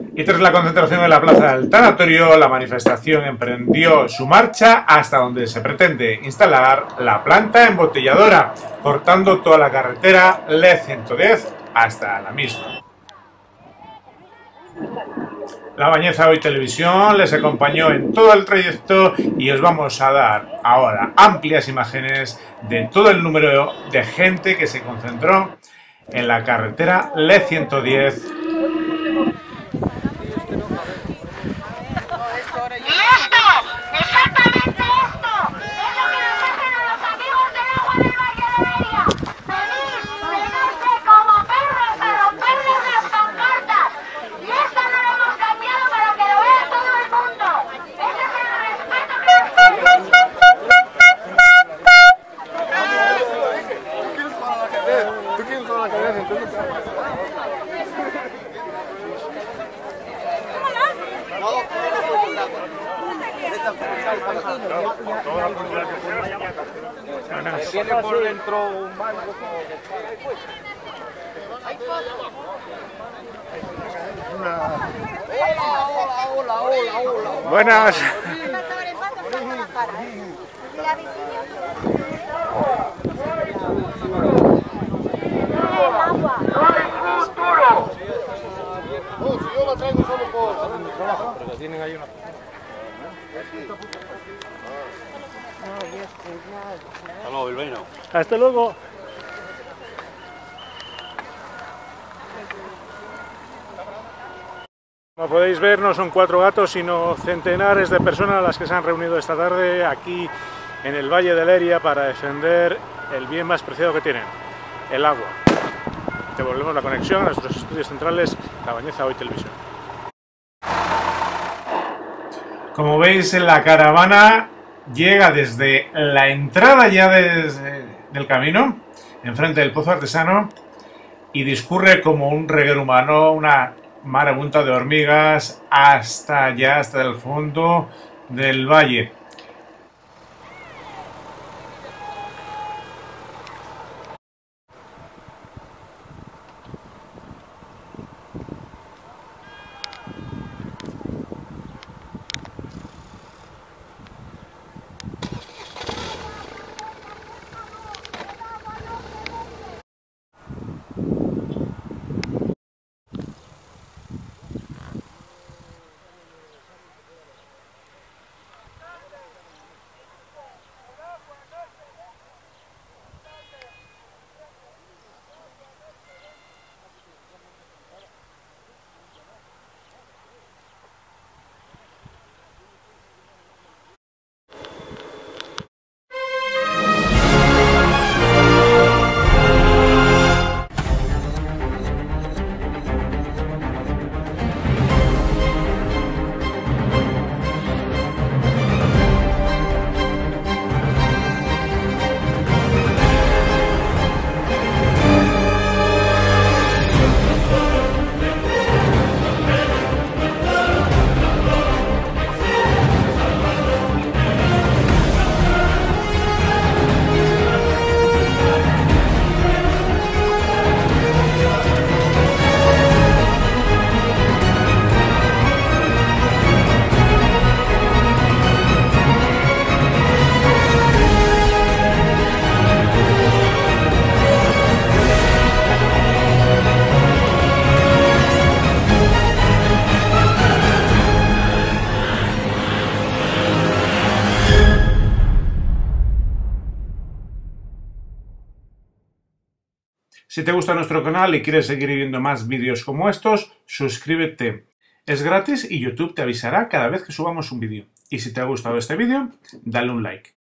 Y tras la concentración en la plaza del Tanatorio, la manifestación emprendió su marcha hasta donde se pretende instalar la planta embotelladora, cortando toda la carretera LE110 hasta la misma. La Bañeza Hoy Televisión les acompañó en todo el trayecto y os vamos a dar ahora amplias imágenes de todo el número de gente que se concentró en la carretera LE110. Tiene por dentro un banco. Hola. Buenas. Si yo la traigo solo por... Pero tienen ahí una... Hasta luego, Bilbaíno. Hasta luego. Como podéis ver, no son 4 gatos, sino centenares de personas las que se han reunido esta tarde aquí en el Valle de Leria para defender el bien más preciado que tienen, el agua. Devolvemos la conexión a nuestros estudios centrales, La Bañeza Hoy Televisión. Como veis, en la caravana llega desde la entrada ya del camino, enfrente del Pozo Artesano, y discurre como un reguero humano, una marabunta de hormigas, hasta el fondo del valle. Si te gusta nuestro canal y quieres seguir viendo más vídeos como estos, suscríbete. Es gratis y YouTube te avisará cada vez que subamos un vídeo. Y si te ha gustado este vídeo, dale un like.